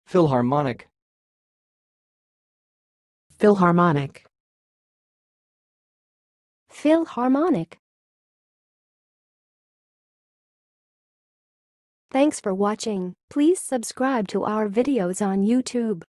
philharmonic, philharmonic, philharmonic. Thanks for watching. Please subscribe to our videos on YouTube.